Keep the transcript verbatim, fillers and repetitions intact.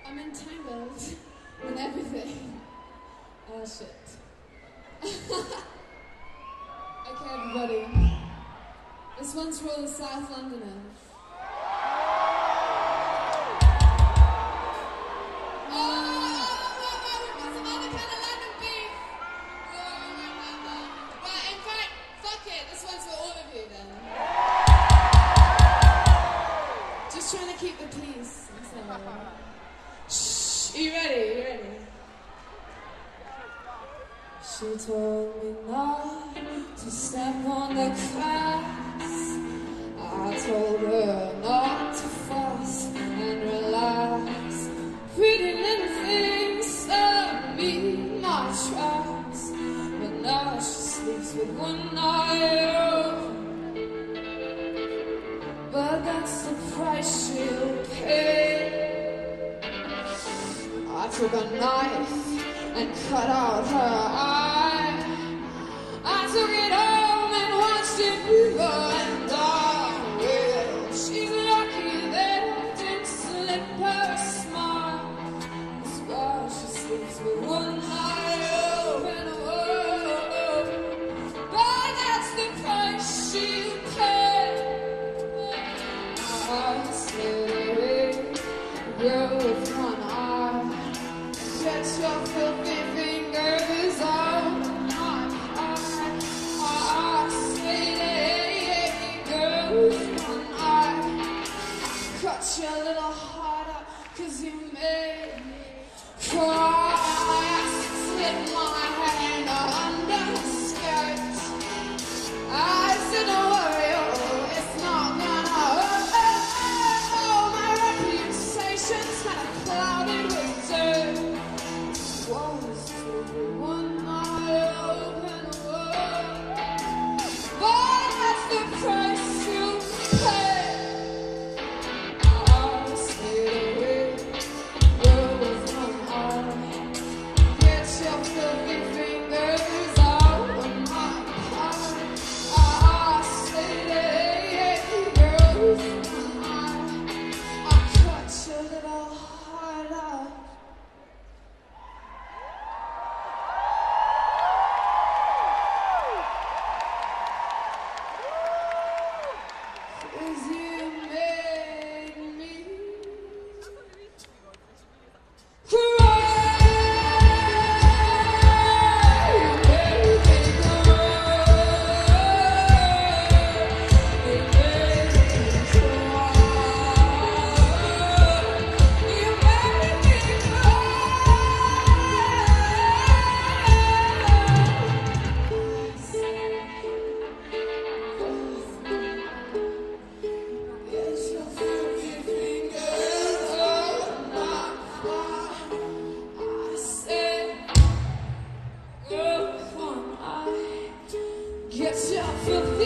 I'm entangled in everything. Oh shit. Okay, everybody. This one's for all the South Londoners. Trying to keep the peace. Shh, are you ready? Are you ready? She told me not to step on the cracks. I told her not to fuss and relax. Pretty little things stopped me in my tracks. But now she sleeps with one eye open. But that's the price she'll pay. I took a knife and cut out her eye. I took it home and watched it burn down. Well, she's lucky that I didn't slip her smile. That's why she sleeps with one eye open. Oh, but that's the price she'll pay. I said, girl with one eye, get your filthy fingers out my eye. I said, girl with one eye, cut your little heart out, cause you made me cry. I slipped my hand under the skirt. I said, don't worry, oh, it's not gonna hurt. Clouded with dirt. Was to one eye open world. But that's the price you pay. I stayed away, girl with one eye. Get your filthy fingers out of my eye. I stayed away, girl with one eye. I cut your little heart out. Cause you made me cry. You made me cry. You made me cry. You made me Get your filthy fingers off my heart. I said, girl with one eye, get your filthy